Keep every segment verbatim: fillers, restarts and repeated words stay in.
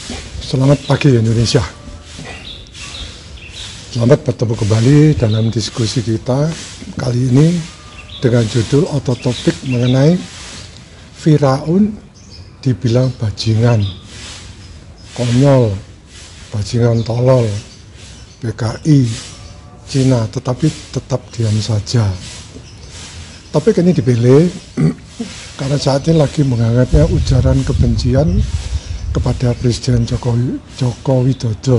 Selamat pagi Indonesia. Selamat bertemu kembali dalam diskusi kita kali ini dengan judul atau topik mengenai Firaun dibilang bajingan, konyol, bajingan tolol, P K I, Cina, tetapi tetap diam saja. Topik ini dipilih karena saat ini lagi menghangatnya ujaran kebencian kepada Presiden Joko, Joko Widodo.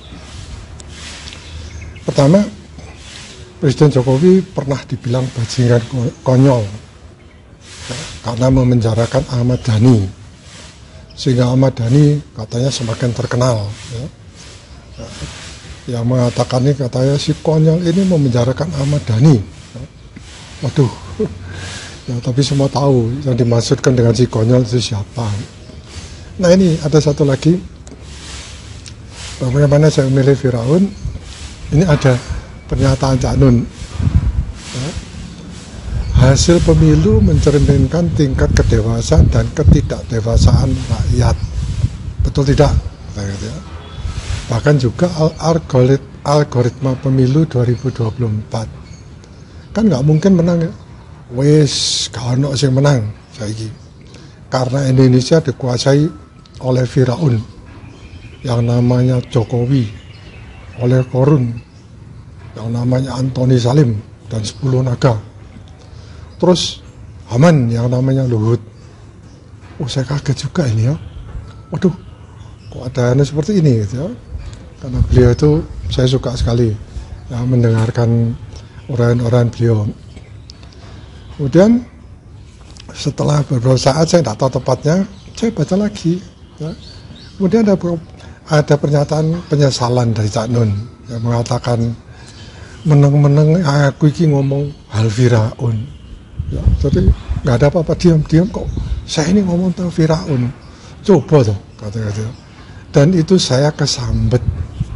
Pertama, Presiden Jokowi pernah dibilang bajingan konyol ya, karena memenjarakan Ahmad Dhani, sehingga Ahmad Dhani katanya semakin terkenal. Ya. Ya, yang mengatakan ini katanya si konyol ini memenjarakan Ahmad Dhani. Ya. Waduh, ya, tapi semua tahu yang dimaksudkan dengan si konyol itu siapa. Nah ini ada satu lagi, bagaimana saya memilih Firaun. Ini ada pernyataan Cak Nun ya. Hasil pemilu mencerminkan tingkat kedewasaan dan ketidakdewasaan rakyat. Betul tidak? Ya. Bahkan juga algorit, algoritma pemilu dua ribu dua puluh empat kan nggak mungkin menang ya. Wes gak ono sing menang saiki. Karena Indonesia dikuasai oleh Firaun yang namanya Jokowi, oleh Korun yang namanya Antoni Salim dan sepuluh naga, terus Haman yang namanya Luhut. Oh, saya kaget juga ini ya. Waduh, kok ada aneh seperti ini gitu ya. Karena beliau itu saya suka sekali ya, mendengarkan uraian-uraian beliau. Kemudian setelah beberapa saat, saya tidak tahu tepatnya, saya baca lagi ya. Kemudian ada ada pernyataan penyesalan dari Cak Nun yang mengatakan meneng-meneng aku iki ngomong hal Firaun ya, jadi nggak ada apa-apa, diam-diam kok saya ini ngomong tentang Firaun, coba tuh kata-kata, dan itu saya kesambet.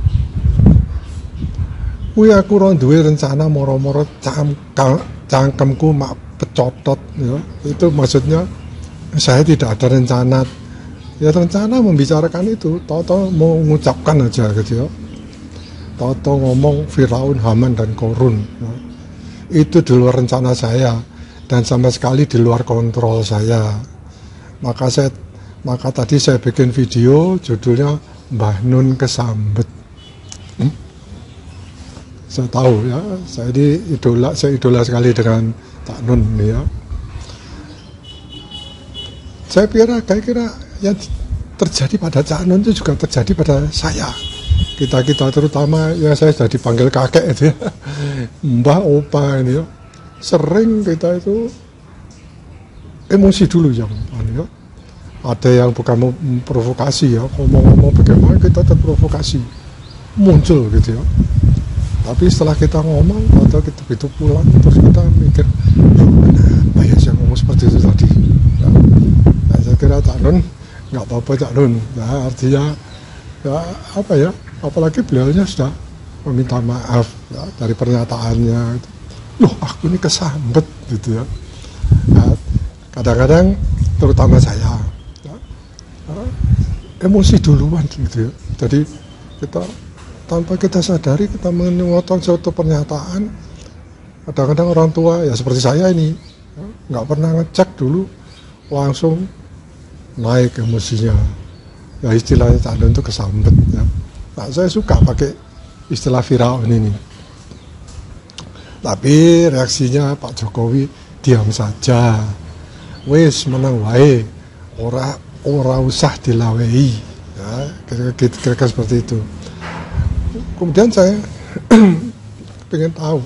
Kuwi aku ora duwe rencana moro-moro cangkem, cangkemku mak pecotot ya. Itu maksudnya saya tidak ada rencana ya, rencana membicarakan itu, tahu-tahu mau mengucapkan aja gitu ya, tahu-tahu ngomong Firaun, Haman dan Korun ya. Itu di luar rencana saya dan sama sekali di luar kontrol saya. Maka saya maka tadi saya bikin video judulnya Mbah Nun Kesambet. hmm? Saya tahu ya, saya ini idola, saya idola sekali dengan Cak Nun ya. Saya kira, saya kira yang terjadi pada Cak Nun itu juga terjadi pada saya. Kita-kita terutama yang saya sudah dipanggil kakek itu ya, mbah, opa ini ya, sering kita itu emosi dulu yang ya. Ada yang bukan memprovokasi ya, ngomong-ngomong bagaimana kita terprovokasi, muncul gitu ya. Tapi setelah kita ngomong atau kita begitu pulang terus kita mikir, kenapa ya saya ngomong seperti itu tadi ya. Nah, saya kira Cak Nun nggak apa-apa Cak Nun ya, artinya ya apa ya, apalagi beliaunya sudah meminta maaf ya, dari pernyataannya gitu. Loh aku ini kesambet gitu ya. Nah, kadang-kadang terutama saya ya, ya, emosi duluan gitu ya. Jadi kita tanpa kita sadari kita memotong suatu pernyataan. Kadang-kadang orang tua ya seperti saya ini ya, nggak pernah ngecek dulu, langsung naik emosinya ya, istilahnya Cak Nun itu kesambet ya. Nah, saya suka pakai istilah Firaun ini, tapi reaksinya Pak Jokowi diam saja, wes menang wae, ora ora usah dilawehi ya, kira-kira seperti itu. Kemudian saya pengen tahu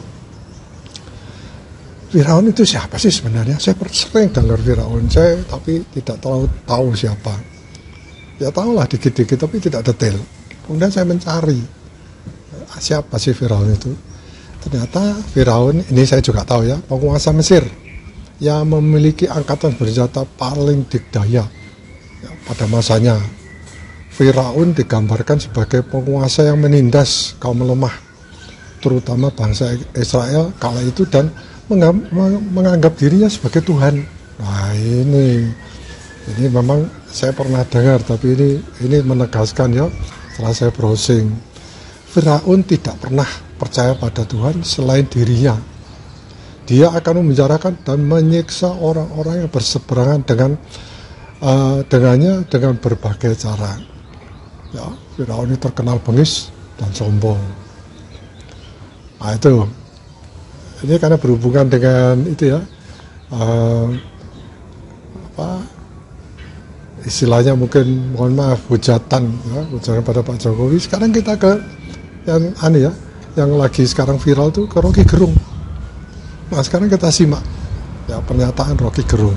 Firaun itu siapa sih sebenarnya. Saya sering dengar Firaun, saya tapi tidak tahu tahu siapa. Ya tahulah dikit-dikit tapi tidak detail. Kemudian saya mencari siapa sih Firaun itu. Ternyata Firaun ini saya juga tahu ya, penguasa Mesir yang memiliki angkatan bersenjata paling dikdaya ya, pada masanya. Firaun digambarkan sebagai penguasa yang menindas kaum lemah, terutama bangsa Israel kala itu, dan menganggap dirinya sebagai Tuhan. Nah ini Ini memang saya pernah dengar, tapi ini ini menegaskan ya, setelah saya browsing, Firaun tidak pernah percaya pada Tuhan selain dirinya. Dia akan memenjarakan dan menyiksa orang-orang yang berseberangan dengan uh, dengannya dengan berbagai cara. Ya, Firaun ini terkenal bengis dan sombong. Nah itu, ini karena berhubungan dengan itu ya, uh, apa istilahnya mungkin mohon maaf hujatan, ya, hujatan pada Pak Jokowi. Sekarang kita ke yang aneh ya, yang lagi sekarang viral tuh ke Rocky Gerung. Nah sekarang kita simak ya pernyataan Rocky Gerung.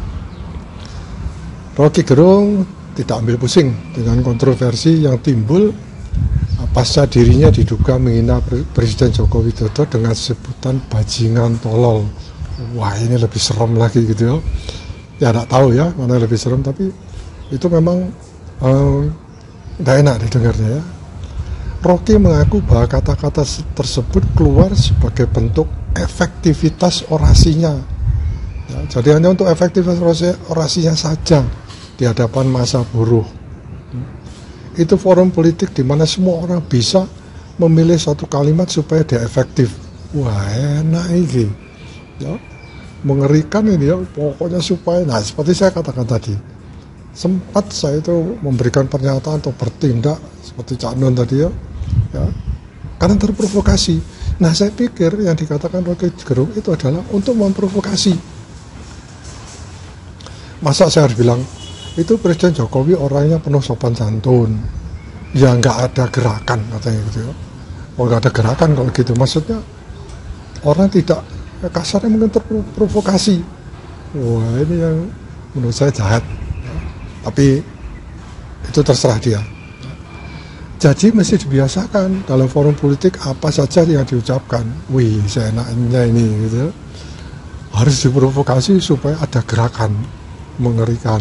Rocky Gerung tidak ambil pusing dengan kontroversi yang timbul pasca dirinya diduga menghina Presiden Joko Widodo dengan sebutan bajingan tolol. Wah ini lebih serem lagi gitu ya. Ya tidak tahu ya mana lebih serem, tapi itu memang tidak um, enak didengarnya ya. Rocky mengaku bahwa kata-kata tersebut keluar sebagai bentuk efektivitas orasinya. Ya, jadi hanya untuk efektivitas orasinya saja di hadapan massa buruh. Itu forum politik di mana semua orang bisa memilih satu kalimat supaya dia efektif. Wah enak ini, ya, mengerikan ini ya. Pokoknya supaya, nah seperti saya katakan tadi, sempat saya itu memberikan pernyataan atau bertindak seperti Cak Nun tadi ya, ya, karena terprovokasi. Nah saya pikir yang dikatakan Rocky Gerung itu adalah untuk memprovokasi. Masa saya harus bilang itu Presiden Jokowi orangnya penuh sopan santun, ya nggak ada gerakan katanya gitu ya. Oh nggak ada gerakan kalau gitu, maksudnya orang tidak, kasarnya mungkin terprovokasi. Wah ini yang menurut saya jahat ya. Tapi itu terserah dia. Jadi mesti dibiasakan dalam forum politik apa saja yang diucapkan. Wih seenaknya ini gitu ya. Harus diprovokasi supaya ada gerakan, mengerikan.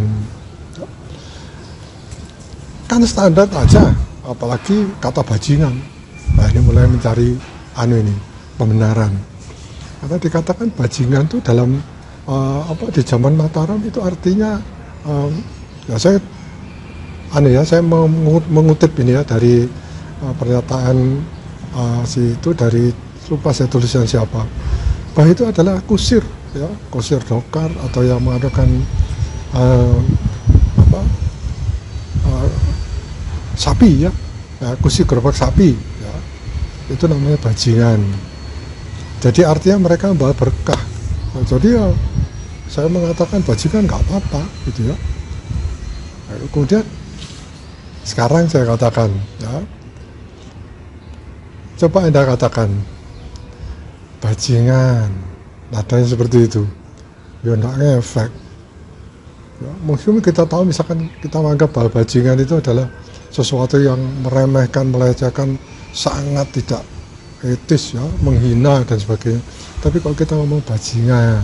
Kan standar aja, apalagi kata bajingan. Nah ini mulai mencari anu ini pembenaran. Karena dikatakan bajingan itu dalam uh, apa di zaman Mataram itu artinya, um, ya saya aneh ya, saya mengutip ini ya dari uh, pernyataan uh, si itu dari, lupa saya tulisan siapa, bahwa itu adalah kusir ya, kusir dokar atau yang mengadakan uh, apa uh, sapi ya, ya kusir gerobak sapi ya, itu namanya bajingan. Jadi artinya mereka membawa berkah. Nah, jadi ya saya mengatakan bajingan nggak apa-apa gitu ya. Nah, kemudian sekarang saya katakan ya, coba Anda katakan bajingan, nadanya seperti itu, ya enggak ngefek ya. Mungkin kita tahu, misalkan kita menganggap bahwa bajingan itu adalah sesuatu yang meremehkan, melecehkan, sangat tidak etis ya, menghina dan sebagainya. Tapi kalau kita ngomong bajingan,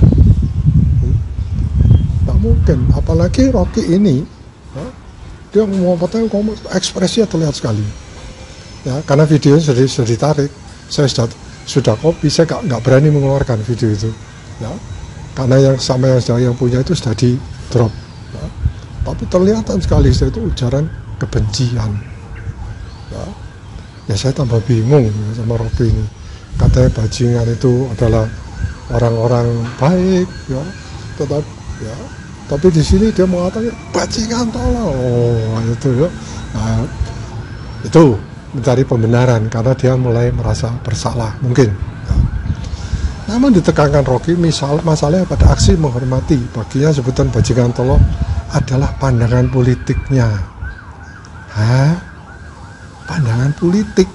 tak mungkin. Apalagi Rocky ini ya, dia ngomong apa, ngomong ekspresinya terlihat sekali ya, karena videonya sudah, sudah ditarik. Saya sudah sudah copy, saya gak, gak berani mengeluarkan video itu ya, karena yang sama yang, yang punya itu sudah di drop ya. Tapi terlihat sekali itu ujaran kebencian ya. Ya saya tambah bingung ya, sama Rocky ini. Katanya bajingan itu adalah orang-orang baik ya, tetap ya, tapi di sini dia mengatakan bajingan tolong. Oh itu ya, nah, itu mencari pembenaran karena dia mulai merasa bersalah mungkin ya. Namun ditekankan Rocky, misal masalahnya pada aksi menghormati, baginya sebutan bajingan tolong adalah pandangan politiknya. Hah? Pandangan politik?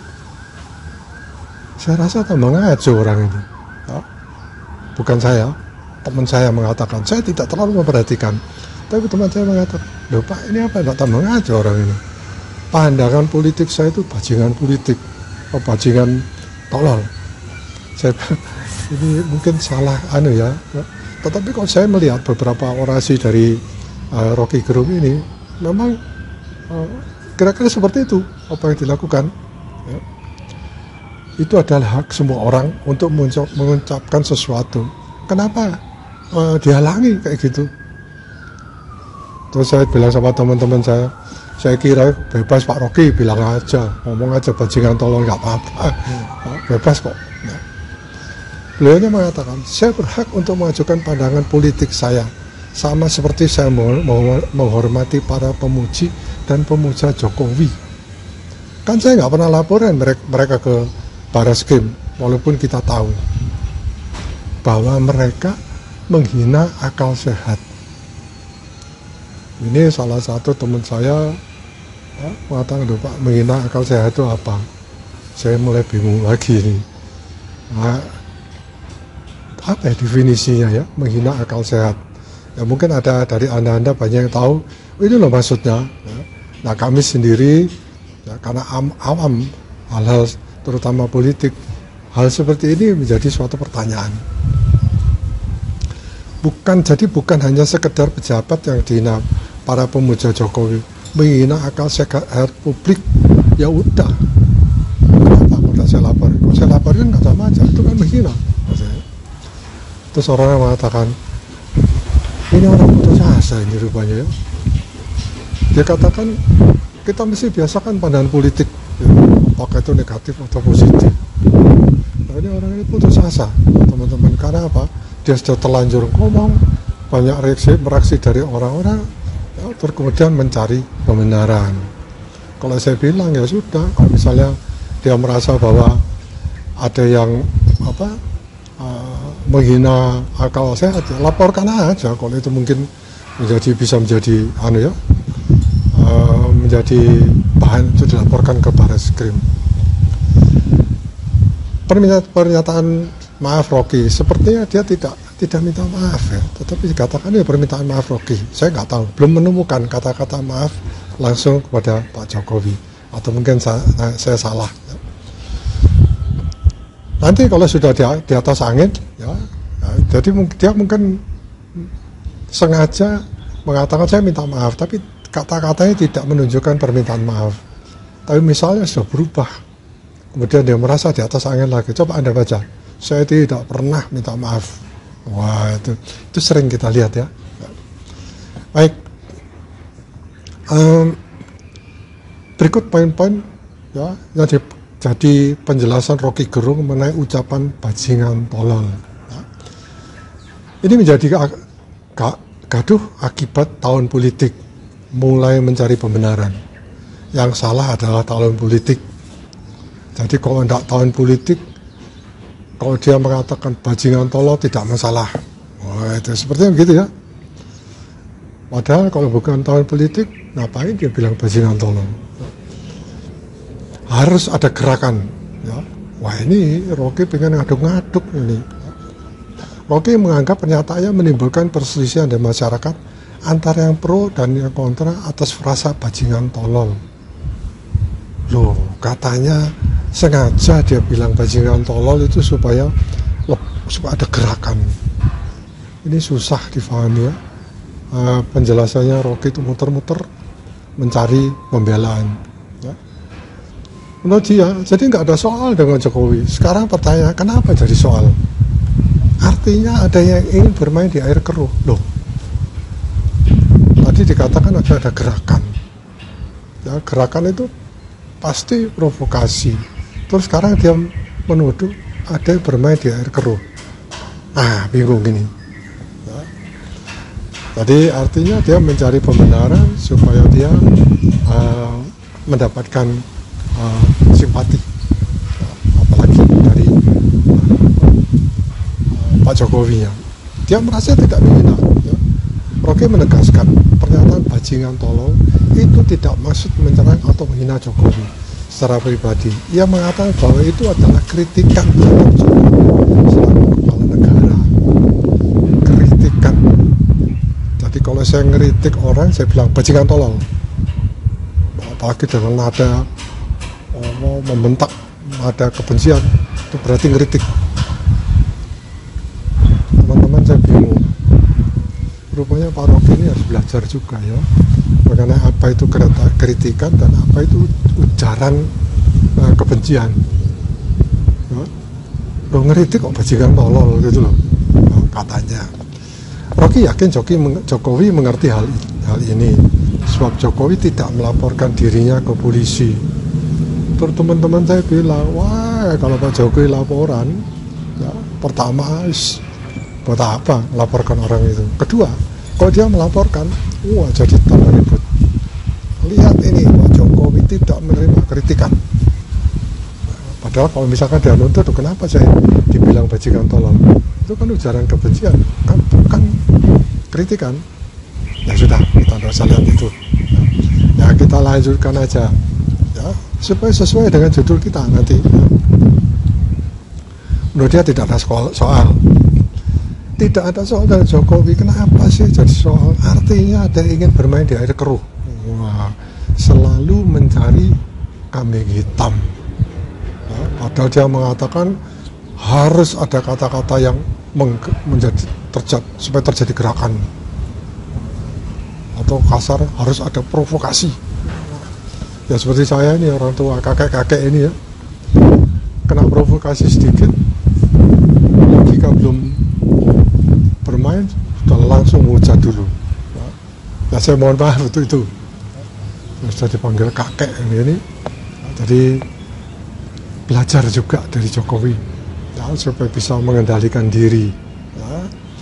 Saya rasa tambah ngaco orang ini ya. Bukan saya, teman saya mengatakan, saya tidak terlalu memperhatikan, tapi teman saya mengatakan, loh Pak ini apa, tidak tambah ngaco orang ini. Pandangan politik saya itu bajingan politik, oh, bajingan tolol. Saya ini mungkin salah anu ya, tetapi kalau saya melihat beberapa orasi dari uh, Rocky Gerung ini, memang uh, kira-kira seperti itu apa yang dilakukan ya. Itu adalah hak semua orang untuk mengucapkan sesuatu. Kenapa uh, dihalangi kayak gitu? Terus saya bilang sama teman-teman saya, saya kira bebas Pak Rocky, bilang aja, ngomong aja bajingan tolong nggak apa-apa, hmm. bebas kok. Nah, beliau mengatakan, saya berhak untuk mengajukan pandangan politik saya, sama seperti saya mau, mau menghormati para pemuji dan pemuja Jokowi. Kan saya nggak pernah laporan mereka, mereka ke Barreskrim, walaupun kita tahu bahwa mereka menghina akal sehat. Ini salah satu teman saya ya, mengatakan, Pak, menghina akal sehat itu apa? Saya mulai bingung lagi nih. Nah, apa ya definisinya ya, menghina akal sehat? Ya mungkin ada dari Anda-Anda banyak yang tahu, oh, ini loh maksudnya. Ya. Nah kami sendiri, ya, karena am, awam hal-hal terutama politik, hal seperti ini menjadi suatu pertanyaan. Bukan, jadi bukan hanya sekedar pejabat yang dihina, para pemuja Jokowi menghina akal sehat publik, ya udah, kenapa mau saya lapor? Kalau saya laporin nggak sama aja, itu kan menghina. Terus orang yang mengatakan, ini orang putus asa ini rupanya ya. Dia katakan, kita mesti biasakan pandangan politik, ya, apakah itu negatif atau positif. Nah, ini orang ini putus asa, teman-teman, karena apa? Dia sudah terlanjur ngomong, banyak reaksi, mereaksi dari orang-orang, ya, terus kemudian mencari kebenaran. Kalau saya bilang ya sudah, kalau misalnya dia merasa bahwa ada yang apa uh, menghina akal sehat, ya laporkan aja. Kalau itu mungkin menjadi bisa menjadi anu ya, uh, menjadi bahan itu dilaporkan ke Barreskrim. Pernyataan maaf Rocky, sepertinya dia tidak tidak minta maaf ya, tetapi dikatakan ya permintaan maaf Rocky. Saya nggak tahu, belum menemukan kata-kata maaf langsung kepada Pak Jokowi, atau mungkin saya, saya salah. Ya. Nanti kalau sudah di, di atas angin, ya, ya jadi dia mungkin sengaja mengatakan saya minta maaf, tapi kata-katanya tidak menunjukkan permintaan maaf. Tapi misalnya sudah berubah, kemudian dia merasa di atas angin lagi. Coba Anda baca, saya tidak pernah minta maaf. Wah, itu itu sering kita lihat ya. Baik, um, berikut poin-poin ya yang jadi penjelasan Rocky Gerung mengenai ucapan bajingan tolol. Ya. Ini menjadi gaduh akibat tahun politik, mulai mencari pembenaran. Yang salah adalah tahun politik. Jadi kalau tidak tahun politik, kalau dia mengatakan bajingan tolol tidak masalah. Wah, itu sepertinya begitu ya. Padahal kalau bukan tahun politik, ngapain dia bilang bajingan tolol? Harus ada gerakan. Ya. Wah, ini Rocky pengen ngaduk-ngaduk ini. Rocky menganggap pernyataannya menimbulkan perselisihan di masyarakat antara yang pro dan yang kontra atas frasa bajingan tolol. Loh, katanya sengaja dia bilang bajingan tolol itu supaya supaya ada gerakan. Ini susah difahami ya. Uh, penjelasannya Rocky itu muter-muter mencari pembelaan. Ya. Menurut dia, jadi nggak ada soal dengan Jokowi. Sekarang pertanyaan, kenapa jadi soal? Artinya ada yang ingin bermain di air keruh. Loh, tadi dikatakan ada ada gerakan. Ya, gerakan itu pasti provokasi. Terus sekarang dia menuduh ada yang bermain di air keruh. Ah, bingung gini. Ya. Jadi artinya dia mencari pembenaran supaya dia uh, mendapatkan uh, simpati, ya, apalagi dari uh, Pak Jokowi nya. Dia merasa tidak menghina. Ya. Rocky menegaskan pernyataan bajingan tolol itu tidak maksud menyerang atau menghina Jokowi secara pribadi. Ia mengatakan bahwa itu adalah kritikan terhadap Jokowi selaku kepala negara. Kritikan. Jadi kalau saya ngeritik orang, saya bilang bajingan tolol. Apalagi dengan nada oh, membentak, nada kebencian, itu berarti ngeritik. Teman-teman, saya bingung. Rupanya Pak Rocky ini harus belajar juga ya, mengenai apa itu kritikan dan apa itu ujaran uh, kebencian. Ya. Loh, ngeritik kok bajingan tolol gitu loh, nah, katanya. Rocky yakin Jokowi, Jokowi mengerti hal, hal ini. Sebab Jokowi tidak melaporkan dirinya ke polisi. Terus teman-teman saya bilang, wah kalau Pak Jokowi laporan, ya, pertama buat apa melaporkan orang itu. Kedua, kalau dia melaporkan, wah jadi tambah ribut. Lihat ini, Pak Jokowi tidak menerima kritikan. Padahal kalau misalkan dia nuntut, kenapa saya dibilang bajingan tolol? Itu kan ujaran kebencian, kan bukan kritikan. Ya sudah, kita tidak usah lihat itu. Ya kita lanjutkan aja. Ya, supaya sesuai dengan judul kita nanti. Menurut dia tidak ada soal. Tidak ada soal dari Jokowi. Kenapa sih jadi soal? Artinya ada ingin bermain di air keruh. Wah, selalu mencari kambing hitam. Ya, padahal dia mengatakan harus ada kata-kata yang menjadi terjadi supaya terjadi gerakan. Atau kasar harus ada provokasi. Ya seperti saya ini orang tua kakek-kakek ini ya, kena provokasi sedikit, jika belum bermain sudah langsung menghujat dulu. Ya saya mohon maaf untuk itu. Sudah dipanggil kakek ini, ini. Jadi belajar juga dari Jokowi ya, supaya bisa mengendalikan diri. Ya.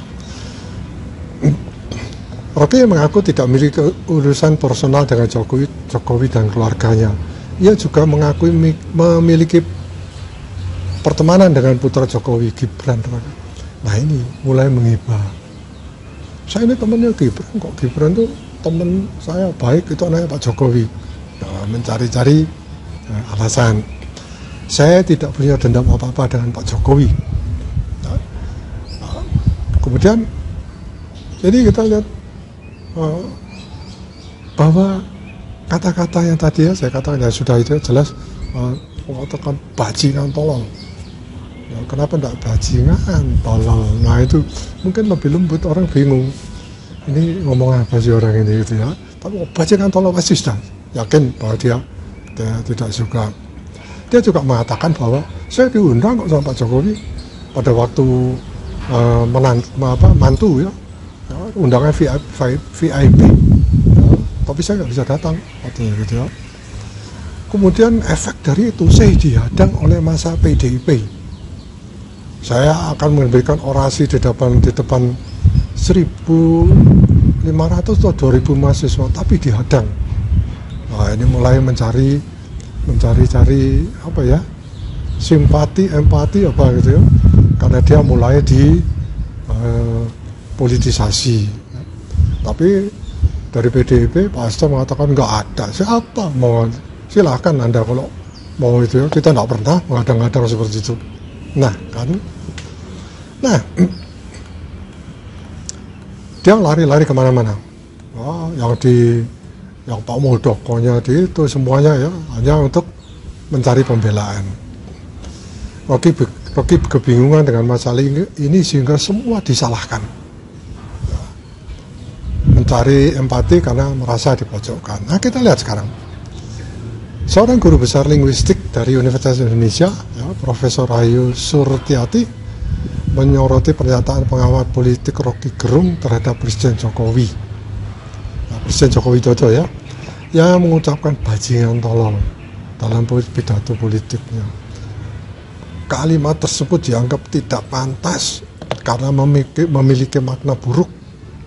Rocky mengaku tidak memiliki urusan personal dengan Jokowi, Jokowi dan keluarganya. Ia juga mengakui memiliki pertemanan dengan putra Jokowi, Gibran. Nah ini mulai menghibah. Saya ini temannya Gibran, kok Gibran tuh teman saya baik, itu anaknya Pak Jokowi. Nah, mencari-cari nah, alasan. Saya tidak punya dendam apa-apa dengan Pak Jokowi. Nah, nah, kemudian, jadi kita lihat Uh, bahwa kata-kata yang tadi ya saya katakan ya sudah itu jelas uh, mengatakan bajingan tolol. Ya, kenapa tidak bajingan tolol? Nah itu mungkin lebih lembut, orang bingung. Ini ngomong apa sih orang ini gitu ya? Tapi oh, bajingan tolol pasti sudah yakin bahwa dia, dia tidak suka. Dia juga mengatakan bahwa saya diundang kok sama Pak Jokowi pada waktu uh, menant, apa, mantu ya. Ya, undangan V I P, ya, tapi saya nggak bisa datang, katanya gitu ya. Kemudian efek dari itu saya dihadang oleh masa P D I P. Saya akan memberikan orasi di depan di depan seribu lima ratus atau dua ribu mahasiswa, tapi dihadang. Nah ini mulai mencari mencari-cari apa ya, simpati, empati apa gitu ya, karena dia mulai di uh, politisasi. Tapi dari P D I P Pak Hasto mengatakan nggak ada. Siapa mau, silahkan Anda kalau mau itu ya, kita nggak pernah mengadang-adang seperti itu. Nah kan, nah dia lari-lari kemana-mana. Oh, yang di yang Pak Muldokonya di itu semuanya ya hanya untuk mencari pembelaan. Rocky, Rocky kebingungan dengan masalah ini, ini sehingga semua disalahkan. Mencari empati karena merasa dipojokkan. Nah kita lihat sekarang, seorang guru besar linguistik dari Universitas Indonesia, ya, Profesor Ayu Surtiati, menyoroti pernyataan pengamat politik Rocky Gerung terhadap Presiden Jokowi. Nah, Presiden Joko Widodo ya, yang mengucapkan bajingan tolol dalam pidato politiknya. Kalimat tersebut dianggap tidak pantas karena memiliki, memiliki makna buruk.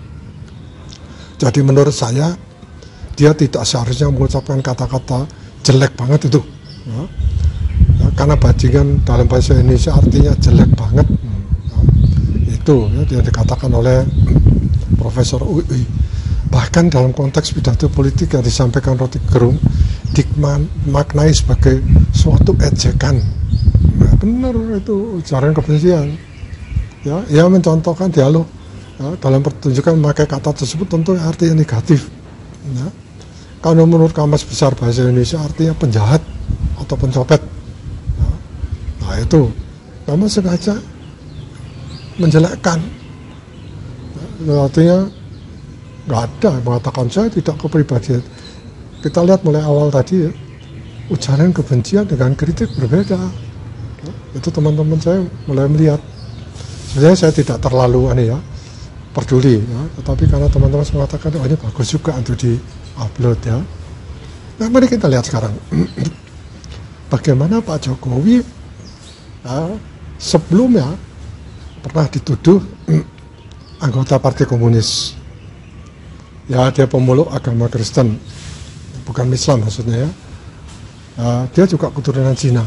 Jadi menurut saya dia tidak seharusnya mengucapkan kata-kata jelek banget itu. Ya. Ya, karena bajingan dalam bahasa Indonesia artinya jelek banget. Ya. Itu ya, yang dikatakan oleh Profesor U I. Bahkan dalam konteks pidato politik yang disampaikan Rocky Gerung dimaknai sebagai suatu ejekan. Nah, benar itu ujaran kebencian. Ya, ia mencontohkan dialog. Ya, dalam pertunjukan memakai kata tersebut tentu artinya negatif. Ya. Kalau menurut Kamus Besar Bahasa Indonesia artinya penjahat atau pencopet. Ya. Nah itu, namun sengaja menjelekkan. Ya, artinya nggak ada mengatakan saya tidak kepribadian. Kita lihat mulai awal tadi ya, ujaran kebencian dengan kritik berbeda. Ya, itu teman-teman saya mulai melihat. Sebenarnya saya tidak terlalu aneh ya. peduli, ya. Tetapi karena teman-teman mengatakan oh ini bagus juga untuk di-upload ya. Nah mari kita lihat sekarang bagaimana Pak Jokowi ya, sebelumnya pernah dituduh anggota Partai Komunis. Ya dia pemeluk agama Kristen, bukan Islam maksudnya ya. Uh, dia juga keturunan Cina.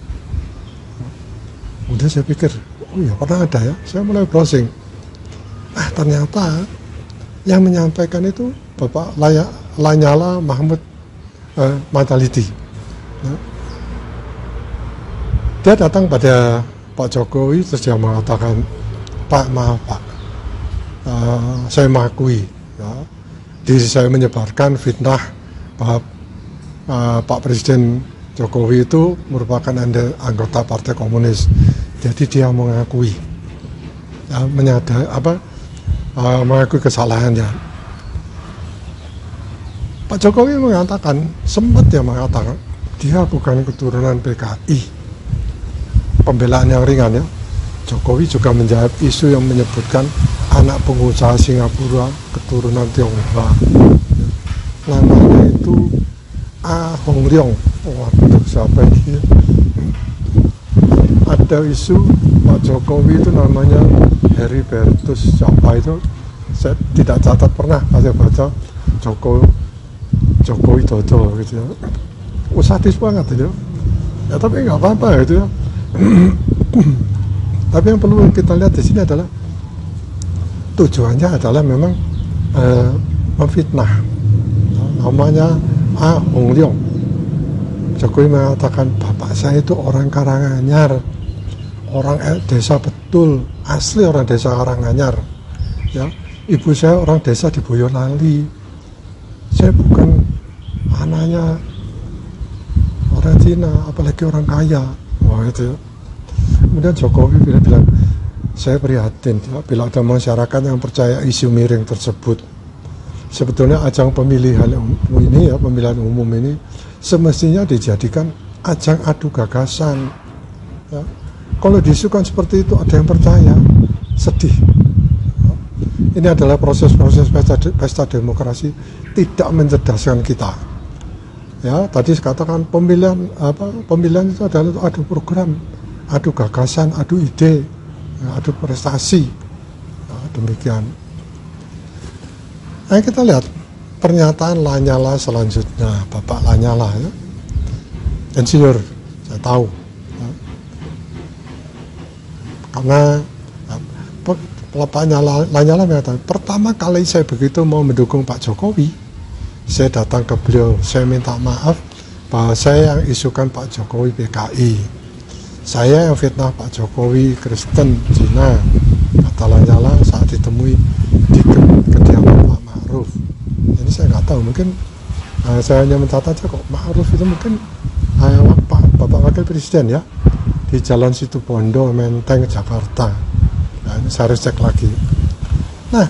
Kemudian saya pikir, oh ya pernah ada ya. Saya mulai browsing. Ah ternyata yang menyampaikan itu Bapak Laya, Lanyala Mahmud uh, Mataliti. Ya. Dia datang pada Pak Jokowi terus dia mengatakan, Pak maaf Pak, uh, saya mengakui. Ya. Diri saya menyebarkan fitnah bahwa uh, Pak Presiden Jokowi itu merupakan anggota Partai Komunis. Jadi dia mengakui, ya, menyadari apa, uh, mengakui kesalahannya. Pak Jokowi mengatakan, sempat dia mengatakan, dia bukan keturunan P K I. Pembelaan yang ringan ya. Jokowi juga menjawab isu yang menyebutkan anak pengusaha Singapura keturunan Tionghoa. Namanya itu Ah Hong Leong. Waduh, siapa ini? Ada isu Pak Jokowi itu namanya Heribertus siapa itu? Saya tidak catat pernah saya baca Joko Jokowi Dodo gitu ya. Oh, sadis banget ya. Ya tapi nggak apa-apa gitu ya. Tapi yang perlu kita lihat di sini adalah tujuannya adalah memang eh, memfitnah. Namanya Ah Hong Leong. Jokowi mengatakan bapak saya itu orang Karanganyar, orang desa betul, asli orang desa Karanganyar. Ya, ibu saya orang desa di Boyolali. Saya bukan anaknya orang Cina, apalagi orang kaya. Wah itu ya. Kemudian Jokowi bilang, saya prihatin ya, bila ada masyarakat yang percaya isu miring tersebut. Sebetulnya ajang pemilihan ini ya, pemilihan umum ini semestinya dijadikan ajang adu gagasan. Ya. Kalau diisukan seperti itu ada yang percaya, sedih. Ya. Ini adalah proses-proses pesta, pesta demokrasi tidak mencerdaskan kita. Ya, tadi katakan pemilihan apa? Pemilihan itu adalah adu program, adu gagasan, adu ide, ya, adu prestasi. Ya, demikian. Nah kita lihat pernyataan Lanyala selanjutnya, Bapak Lanyala ya, insinyur, saya tahu ya. Karena ya, Bapak Lanyala mengatakan, pertama kali saya begitu mau mendukung Pak Jokowi, saya datang ke beliau, saya minta maaf bahwa saya yang isukan Pak Jokowi P K I, saya yang fitnah Pak Jokowi Kristen Cina, kata Lanyala saat ditemui di kediaman Pak Ma'ruf. Jadi saya nggak tahu, mungkin uh, saya hanya mencatat aja kok Ma'ruf itu mungkin uh, Pak Bapak Wakil Presiden ya, di Jalan Situbondo, Menteng, Jakarta. Nah, ini saya harus cek lagi. Nah,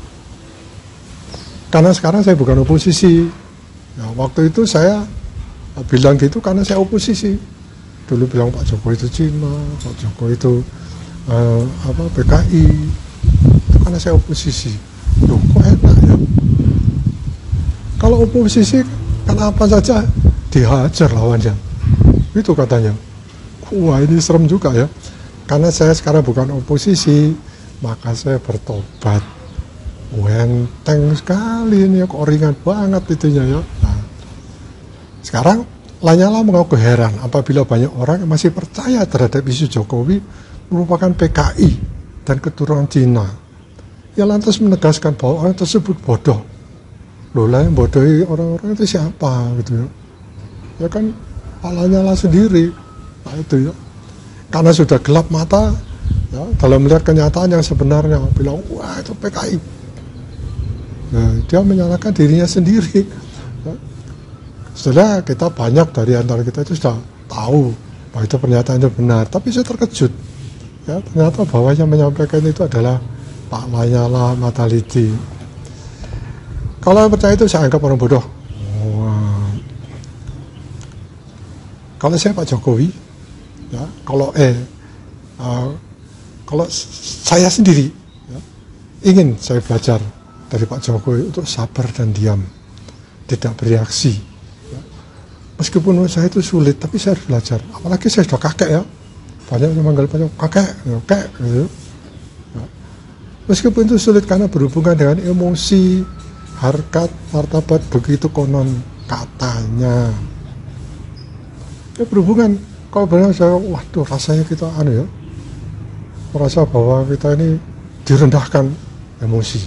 karena sekarang saya bukan oposisi. Ya, waktu itu saya uh, bilang gitu karena saya oposisi. Dulu bilang Pak Jokowi itu Cina, Pak Jokowi itu uh, apa P K I. Itu karena saya oposisi. Loh, kok enak ya? Kalau oposisi kan apa saja dihajar lawannya. Itu katanya. Wah ini serem juga ya. Karena saya sekarang bukan oposisi, maka saya bertobat. Wenteng sekali ini, kok ringan banget itunya ya. Nah, sekarang Lanyala mengaku heran apabila banyak orang yang masih percaya terhadap isu Jokowi merupakan P K I dan keturunan Cina. Ya lantas menegaskan bahwa orang tersebut bodoh. Loh lah yang bodohi orang-orang itu siapa gitu ya. Ya kan Pak Lanyala sendiri. Nah itu ya. Karena sudah gelap mata ya, dalam melihat kenyataan yang sebenarnya, bilang wah itu P K I. Nah, dia menyalahkan dirinya sendiri. Ya. Setelah kita banyak dari antara kita itu sudah tahu bahwa itu pernyataan itu benar, tapi saya terkejut. Ya, ternyata bahwa yang menyampaikan itu adalah Pak Lanyala Mataliti. Kalau yang percaya itu saya anggap orang bodoh. Wow. Kalau saya Pak Jokowi, ya, kalau eh uh, kalau saya sendiri, ya, ingin saya belajar dari Pak Jokowi untuk sabar dan diam, tidak bereaksi. Meskipun saya itu sulit, tapi saya harus belajar. Apalagi saya sudah kakek ya, banyak yang manggil Pak Jokowi kakek, kakek gitu. Meskipun itu sulit karena berhubungan dengan emosi, harkat, martabat, begitu konon katanya. Ya berhubungan, kalau benar saya, waduh rasanya kita anu ya, merasa bahwa kita ini direndahkan emosi.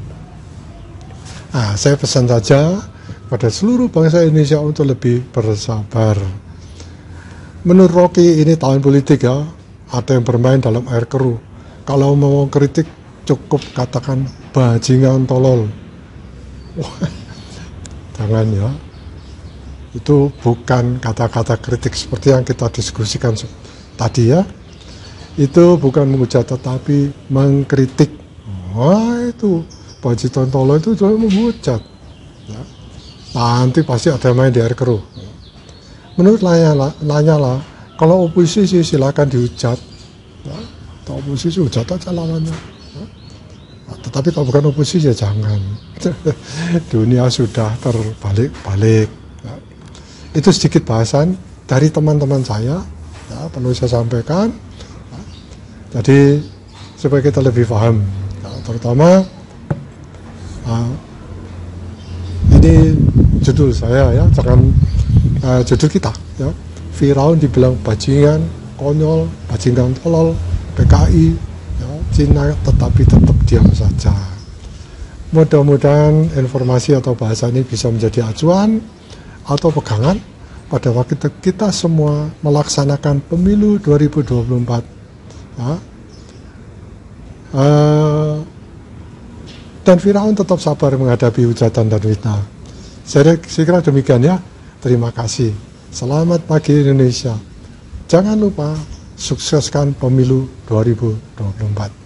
Nah, saya pesan saja pada seluruh bangsa Indonesia untuk lebih bersabar. Menurut Rocky ini tahun politik ya, ada yang bermain dalam air keruh. Kalau mau kritik cukup katakan bajingan tolol. Wah, jangan ya. Itu bukan kata-kata kritik seperti yang kita diskusikan tadi ya. Itu bukan menghujat tetapi mengkritik. Wah itu bajingan tolol itu juga menghujat. Ya. Nanti pasti ada main di air keruh. Menurut Lanyala, Lanyala kalau oposisi silakan dihujat. Ya. Kalau oposisi hujat aja lawannya. Ya. Nah, tetapi kalau bukan oposisi ya jangan. Dunia sudah terbalik-balik. Ya. Itu sedikit bahasan dari teman-teman saya. Ya, perlu saya sampaikan. Ya. Jadi supaya kita lebih paham. Ya, terutama uh, ini judul saya ya, jangan uh, judul kita ya. Firaun dibilang bajingan, konyol, bajingan tolol, P K I, ya, Cina, tetapi tetap diam saja. Mudah-mudahan informasi atau bahasa ini bisa menjadi acuan atau pegangan pada waktu kita semua melaksanakan pemilu dua ribu dua puluh empat. Ya. Uh, dan Firaun tetap sabar menghadapi hujatan dan fitnah. Saya kira demikian ya. Terima kasih. Selamat pagi Indonesia. Jangan lupa sukseskan pemilu dua ribu dua puluh empat.